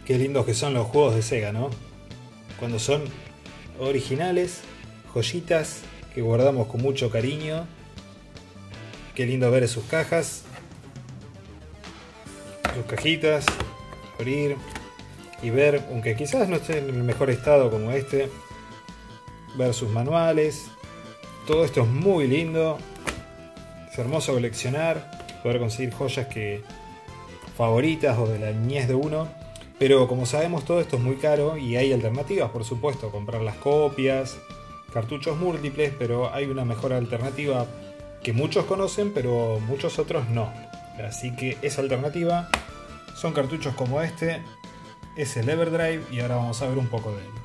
Qué lindos que son los juegos de Sega, ¿no? Cuando son originales, joyitas que guardamos con mucho cariño. Qué lindo ver sus cajas, sus cajitas, abrir y ver, aunque quizás no esté en el mejor estado como este, ver sus manuales. Todo esto es muy lindo, es hermoso coleccionar, poder conseguir joyas favoritas o de la niñez de uno. Pero como sabemos, todo esto es muy caro y hay alternativas, por supuesto, comprar las copias, cartuchos múltiples, pero hay una mejor alternativa que muchos conocen, pero muchos otros no. Así que esa alternativa son cartuchos como este, es el Everdrive, y ahora vamos a ver un poco de él.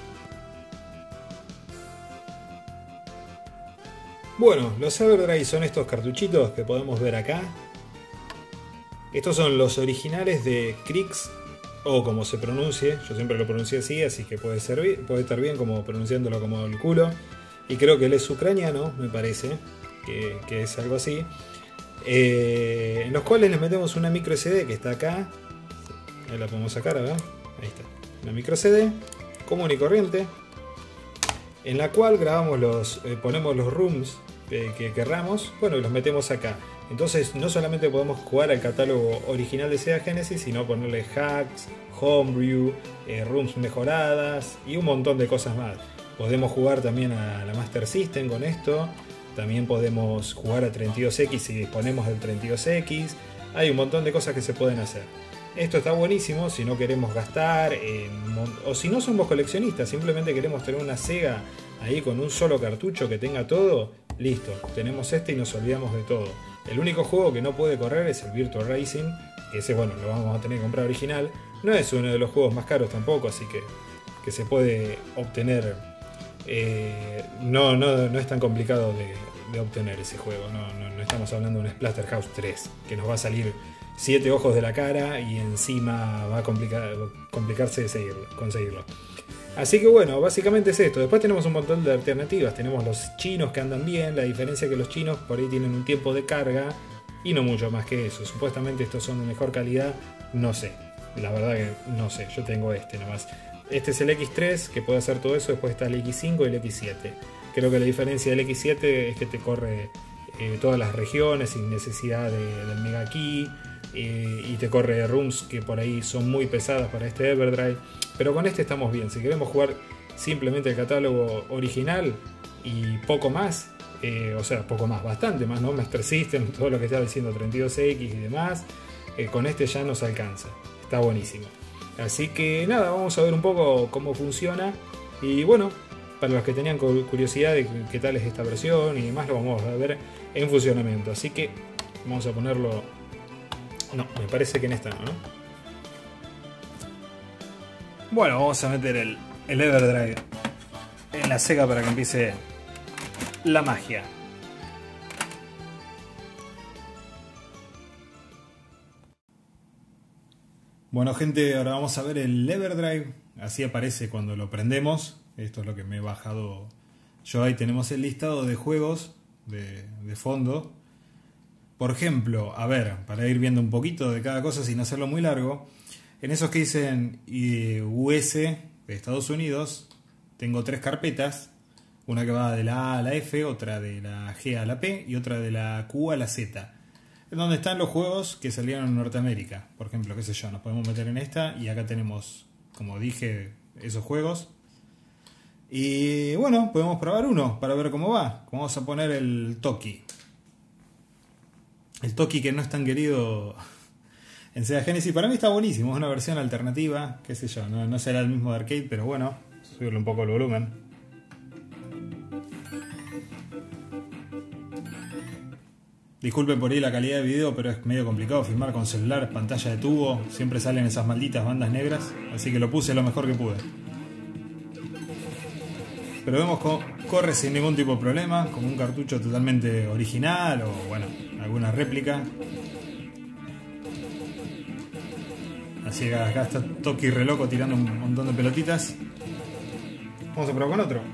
Bueno, los Everdrive son estos cartuchitos que podemos ver acá. Estos son los originales de Krix, o como se pronuncie, yo siempre lo pronuncié así que puede estar bien como pronunciándolo como el culo. Y creo que él es ucraniano, me parece, que es algo así. En los cuales les metemos una micro SD que está acá. Ahí la podemos sacar, ¿verdad? Ahí está. Una micro CD común y corriente, en la cual grabamos ponemos los rooms que querramos, bueno, y los metemos acá. Entonces no solamente podemos jugar al catálogo original de Sega Genesis, sino ponerle hacks, homebrew, rooms mejoradas y un montón de cosas más. Podemos jugar también a la Master System con esto. También podemos jugar a 32X si disponemos del 32X. Hay un montón de cosas que se pueden hacer. Esto está buenísimo si no queremos gastar, o si no somos coleccionistas, simplemente queremos tener una Sega ahí con un solo cartucho que tenga todo. Listo, tenemos este y nos olvidamos de todo. El único juego que no puede correr es el Virtua Racing. Ese, bueno, lo vamos a tener que comprar original. No es uno de los juegos más caros tampoco, así que se puede obtener. No es tan complicado de obtener ese juego. No estamos hablando de un Splatterhouse 3 que nos va a salir 7 ojos de la cara y encima va a complicarse conseguirlo. Así que bueno, básicamente es esto. Después tenemos un montón de alternativas. Tenemos los chinos que andan bien. La diferencia es que los chinos por ahí tienen un tiempo de carga y no mucho más que eso. Supuestamente estos son de mejor calidad. No sé. La verdad que no sé. Yo tengo este nomás. Este es el X3 que puede hacer todo eso. Después está el X5 y el X7. Creo que la diferencia del X7 es que te corre todas las regiones sin necesidad del Mega Key. Y te corre rooms que por ahí son muy pesadas para este Everdrive, pero con este estamos bien. Si queremos jugar simplemente el catálogo original y poco más, poco más, bastante más, ¿no? Master System, todo lo que está diciendo 32X y demás, con este ya nos alcanza, está buenísimo. Así que nada, vamos a ver un poco cómo funciona y bueno, para los que tenían curiosidad de qué tal es esta versión y demás, lo vamos a ver en funcionamiento. Así que vamos a ponerlo. No, me parece que en esta no. Bueno, vamos a meter el Everdrive en la Sega para que empiece la magia. Bueno, gente, ahora vamos a ver el Everdrive. Así aparece cuando lo prendemos. Esto es lo que me he bajado yo. Ahí tenemos el listado de juegos de fondo. Por ejemplo, a ver, para ir viendo un poquito de cada cosa sin hacerlo muy largo, en esos que dicen US de Estados Unidos, tengo 3 carpetas, una que va de la A a la F, otra de la G a la P y otra de la Q a la Z, en donde están los juegos que salieron en Norteamérica. Por ejemplo, qué sé yo, nos podemos meter en esta y acá tenemos, como dije, esos juegos. Y bueno, podemos probar uno para ver cómo va. Vamos a poner el Toki. El Toki que no es tan querido en Sega Genesis. Para mí está buenísimo, es una versión alternativa, qué sé yo, no será el mismo de arcade, pero bueno, subirle un poco el volumen. Disculpen por ahí la calidad de video, pero es medio complicado filmar con celular, pantalla de tubo, siempre salen esas malditas bandas negras, así que lo puse lo mejor que pude. Pero vemos que corre sin ningún tipo de problema, como un cartucho totalmente original o bueno, alguna réplica. Así que acá está Toki re loco tirando un montón de pelotitas. Vamos a probar con otro.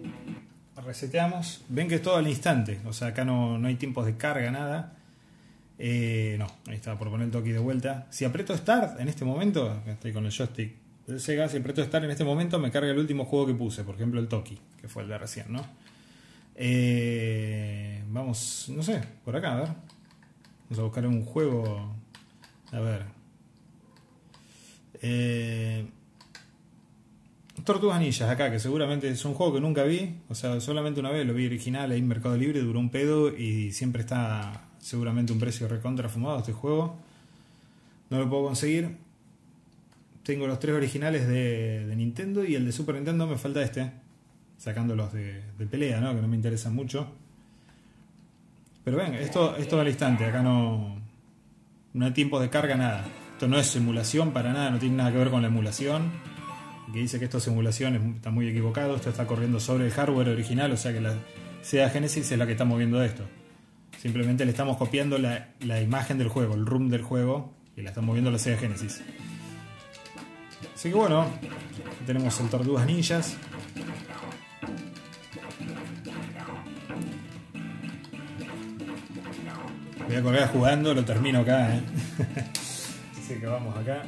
Reseteamos. Ven que es todo al instante. O sea, acá no hay tiempos de carga, nada. No, ahí está, por poner el Toki de vuelta. Si aprieto Start en este momento, estoy con el joystick del Sega, si aprieto Start en este momento me carga el último juego que puse, por ejemplo el Toki, que fue el de recién, ¿no? Vamos, no sé, por acá, a ver. Vamos a buscar un juego. A ver. Tortugas Ninjas acá, que seguramente es un juego que nunca vi. O sea, solamente una vez lo vi original ahí en Mercado Libre, duró un pedo y siempre está seguramente un precio recontra fumado este juego. No lo puedo conseguir. Tengo los 3 originales de Nintendo y el de Super Nintendo me falta este. Sacando los de pelea, ¿no? Que no me interesan mucho. Pero ven, esto va al instante. Acá no hay tiempo de carga, nada. Esto no es simulación para nada, no tiene nada que ver con la emulación. El que dice que esto es simulación está muy equivocado. Esto está corriendo sobre el hardware original, o sea que la Sega Genesis es la que está moviendo esto. Simplemente le estamos copiando la imagen del juego, el ROM del juego, y la está moviendo la Sega Genesis. Así que bueno, tenemos el Tortugas Ninjas. Voy a colgar jugando, lo termino acá, Así que vamos acá.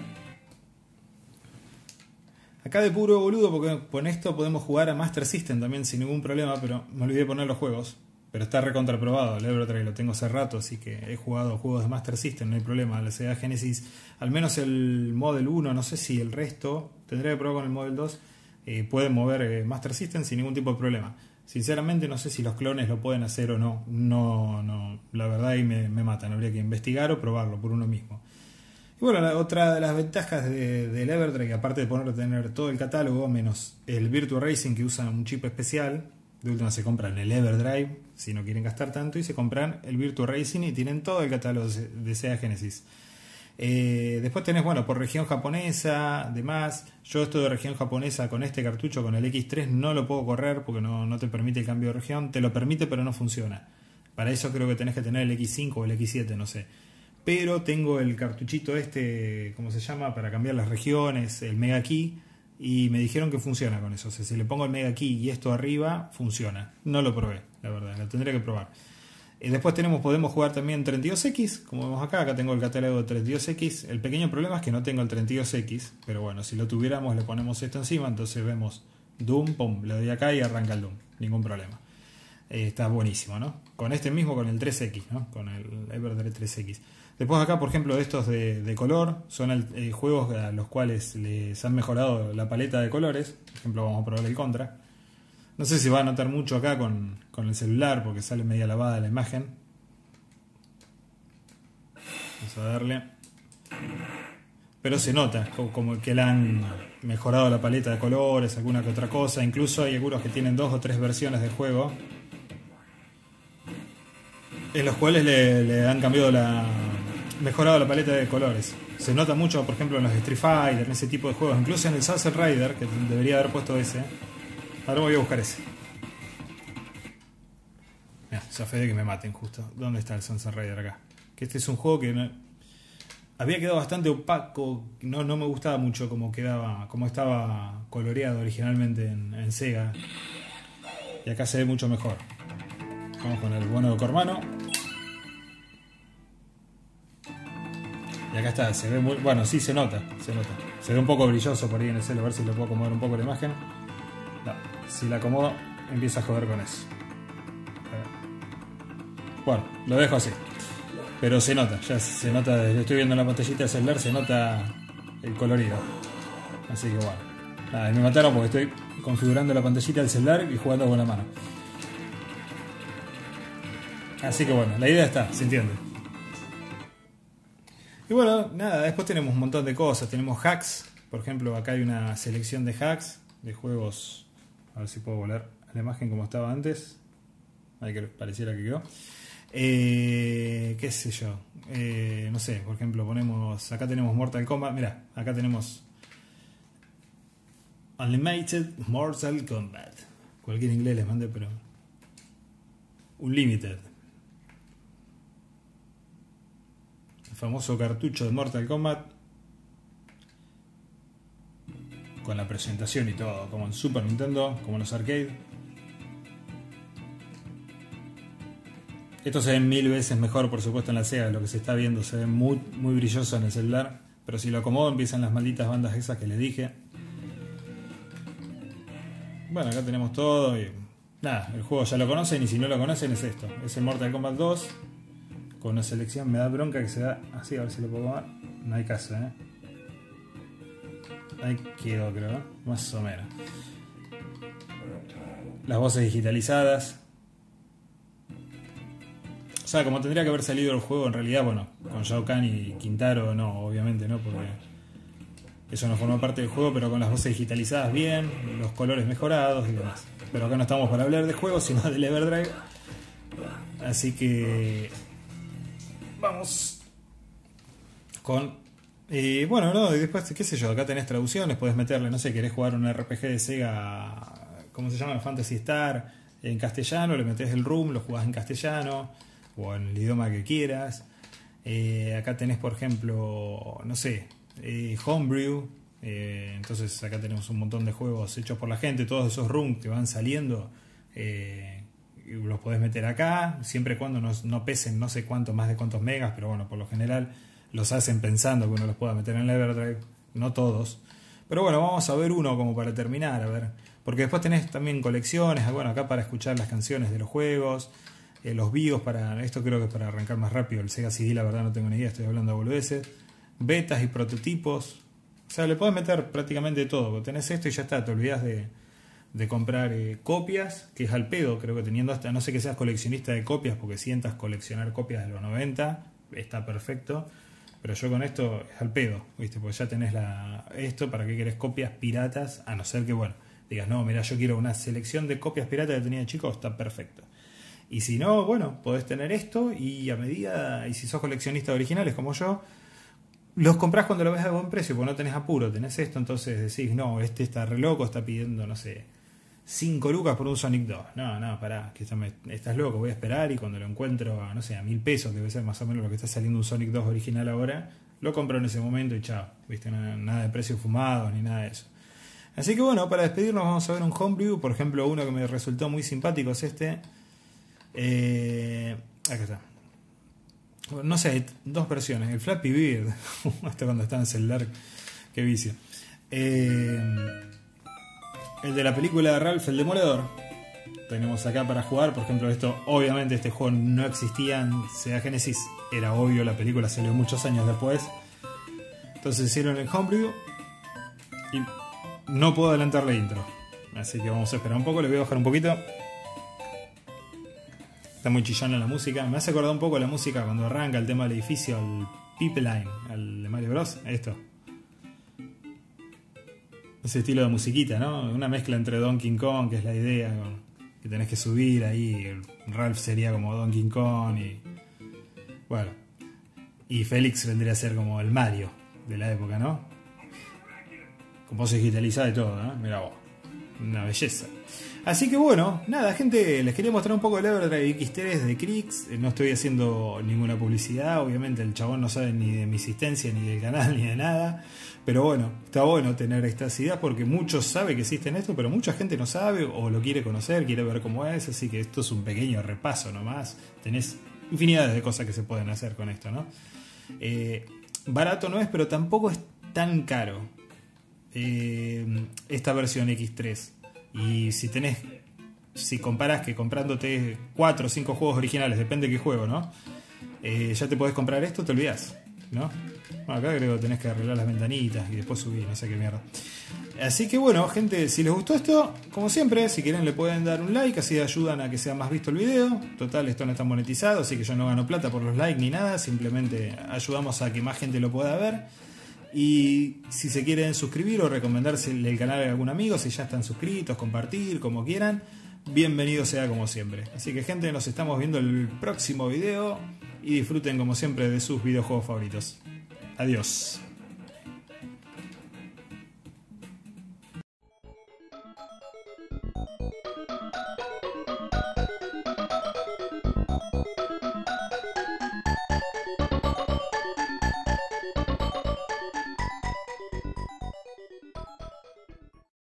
Acá de puro boludo, porque con esto podemos jugar a Master System también sin ningún problema, pero me olvidé de poner los juegos. Pero está recontraprobado, el Everdrive lo tengo hace rato, así que he jugado juegos de Master System, no hay problema. La Sega Genesis, al menos el Model 1, no sé si el resto, tendré que probar con el Model 2, pueden mover Master System sin ningún tipo de problema. Sinceramente no sé si los clones lo pueden hacer o no. No, la verdad ahí me matan. Habría que investigar o probarlo por uno mismo. Y bueno, otra de las ventajas del Everdrive, aparte de tener todo el catálogo, menos el Virtua Racing que usa un chip especial, de última se compran el Everdrive, si no quieren gastar tanto, y se compran el Virtua Racing y tienen todo el catálogo de Sega Genesis. Después tenés, bueno, por región japonesa, demás. Yo esto de región japonesa con este cartucho, con el X3, no lo puedo correr porque no te permite el cambio de región. Te lo permite, pero no funciona. Para eso creo que tenés que tener el X5 o el X7, no sé. Pero tengo el cartuchito este, ¿cómo se llama? Para cambiar las regiones, el Mega Key. Y me dijeron que funciona con eso. O sea, si le pongo el Mega Key y esto arriba, funciona. No lo probé, la verdad, lo tendré que probar. Después podemos jugar también 32X, como vemos acá. Acá tengo el catálogo de 32X. El pequeño problema es que no tengo el 32X, pero bueno, si lo tuviéramos le ponemos esto encima, entonces vemos Doom, pum, le doy acá y arranca el Doom, ningún problema. Está buenísimo, ¿no? Con este mismo, con el 3X, ¿no? Con el Everdrive 3X. Después acá, por ejemplo, estos de color, son juegos a los cuales les han mejorado la paleta de colores. Por ejemplo, vamos a probar el Contra. No sé si va a notar mucho acá con el celular porque sale media lavada la imagen. Vamos a darle. Pero se nota como que le han mejorado la paleta de colores, alguna que otra cosa. Incluso hay algunos que tienen 2 o 3 versiones de juego en los cuales le han mejorado la paleta de colores. Se nota mucho, por ejemplo, en los Street Fighter, en ese tipo de juegos. Incluso en el Sunset Rider, que debería haber puesto ese. Ahora voy a buscar ese. Mira, ya fe de que me maten justo. ¿Dónde está el Sunset Rider acá? Que este es un juego que había quedado bastante opaco. No me gustaba mucho cómo estaba coloreado originalmente en Sega. Y acá se ve mucho mejor. Vamos con el bueno de Cormano. Y acá está, se ve muy... Bueno, sí, se nota. Se ve un poco brilloso por ahí en el celo. A ver si le puedo acomodar un poco la imagen. No, si la acomodo, empieza a joder con eso. Bueno, lo dejo así. Pero se nota, ya se nota. Yo estoy viendo en la pantallita del celular, se nota el colorido. Así que bueno. Nada, me mataron porque estoy configurando la pantallita del celular y jugando con la mano. Así que bueno, la idea está, se entiende. Y bueno, nada, después tenemos un montón de cosas. Tenemos hacks, por ejemplo, acá hay una selección de hacks de juegos. A ver si puedo volver a la imagen como estaba antes. Ahí que pareciera que quedó. Qué sé yo. No sé, por ejemplo, acá tenemos Mortal Kombat. Mirá, acá tenemos Unlimited Mortal Kombat. Cualquier inglés les mandé, pero Unlimited. El famoso cartucho de Mortal Kombat. Con la presentación y todo, como en Super Nintendo, como en los arcades. Esto se ve 1000 veces mejor, por supuesto, en la Sega, lo que se está viendo. Se ve muy, muy brilloso en el celular. Pero si lo acomodo empiezan las malditas bandas esas que les dije. Bueno, acá tenemos todo y... Nada, el juego ya lo conocen y si no lo conocen es esto. Es el Mortal Kombat 2. Con una selección me da bronca que se da así, a ver si lo puedo comer. No hay caso, Ahí quedó, creo, más o menos. Las voces digitalizadas. O sea, como tendría que haber salido el juego, en realidad, bueno, con Shao Kahn y Quintaro, no, obviamente no, porque eso no formó parte del juego, pero con las voces digitalizadas bien, los colores mejorados y demás. Pero acá no estamos para hablar de juegos, sino del Everdrive. Así que... vamos con... bueno, no, y después, qué sé yo, acá tenés traducciones, podés meterle, no sé, querés jugar un RPG de Sega, ¿cómo se llama? Fantasy Star, en castellano, le metés el ROM, lo jugás en castellano, o en el idioma que quieras. Acá tenés, por ejemplo, no sé, Homebrew, entonces acá tenemos un montón de juegos hechos por la gente, todos esos ROM que van saliendo, los podés meter acá, siempre y cuando no pesen no sé cuánto, más de cuántos megas, pero bueno, por lo general los hacen pensando que uno los pueda meter en el Everdrive, no todos. Pero bueno, vamos a ver uno como para terminar, a ver. Porque después tenés también colecciones, bueno, acá para escuchar las canciones de los juegos, los BIOS para... Esto creo que es para arrancar más rápido, el Sega CD la verdad no tengo ni idea, estoy hablando de boludeces. Betas y prototipos. O sea, le podés meter prácticamente todo, porque tenés esto y ya está, te olvidás de comprar copias, que es al pedo, creo que teniendo hasta, no sé que seas coleccionista de copias, porque sientas coleccionar copias de los 90, está perfecto. Pero yo con esto es al pedo, ¿viste? Porque ya tenés esto, ¿para qué querés copias piratas? A no ser que, bueno, digas, no, mira, yo quiero una selección de copias piratas que tenía de chico, está perfecto. Y si no, bueno, podés tener esto y a medida, y si sos coleccionista de originales como yo, los comprás cuando lo ves a buen precio, porque no tenés apuro, tenés esto, entonces decís, no, este está re loco, está pidiendo, no sé, 5 lucas por un Sonic 2. No, pará, que estás loco, voy a esperar y cuando lo encuentro a, no sé, a 1000 pesos, que debe ser más o menos lo que está saliendo un Sonic 2 original ahora, lo compro en ese momento y chao, ¿viste? Nada de precios fumados ni nada de eso. Así que bueno, para despedirnos vamos a ver un homebrew, por ejemplo, uno que me resultó muy simpático es este. Acá está. No sé, hay dos versiones, el Flappy Bird, hasta cuando está en celular, qué vicio. El de la película de Ralph el Demoledor. Tenemos acá para jugar, por ejemplo, esto, obviamente este juego no existía en Sega Genesis, era obvio, la película salió muchos años después. Entonces hicieron el homebrew y no puedo adelantar la intro. Así que vamos a esperar un poco, le voy a bajar un poquito. Está muy chillona la música, me hace acordar un poco la música cuando arranca el tema del edificio, al Pipeline, al de Mario Bros. Esto. Ese estilo de musiquita, ¿no? Una mezcla entre Donkey Kong, que es la idea, que tenés que subir ahí. Ralph sería como Donkey Kong y... bueno. Y Félix vendría a ser como el Mario de la época, ¿no? Con voz digitalizada y todo, ¿no? Mirá vos. Una belleza. Así que bueno, nada, gente, les quería mostrar un poco el Everdrive X3 de Krix. No estoy haciendo ninguna publicidad, obviamente el chabón no sabe ni de mi existencia, ni del canal, ni de nada. Pero bueno, está bueno tener estas ideas porque muchos saben que existen esto, pero mucha gente no sabe o lo quiere conocer, quiere ver cómo es. Así que esto es un pequeño repaso nomás. Tenés infinidades de cosas que se pueden hacer con esto, ¿no? Barato no es, pero tampoco es tan caro esta versión X3. Y si comparas que comprándote 4 o 5 juegos originales, depende de qué juego, ¿no? Ya te podés comprar esto, te olvidás, ¿no? Bueno, acá creo que tenés que arreglar las ventanitas y después subir, no sé qué mierda. Así que bueno, gente, si les gustó esto, como siempre, si quieren le pueden dar un like, así ayudan a que sea más visto el video. Total, esto no está monetizado, así que yo no gano plata por los likes ni nada, simplemente ayudamos a que más gente lo pueda ver. Y si se quieren suscribir o recomendarse el canal a algún amigo, si ya están suscritos, compartir, como quieran, bienvenido sea como siempre. Así que gente, nos estamos viendo el próximo video y disfruten como siempre de sus videojuegos favoritos. Adiós.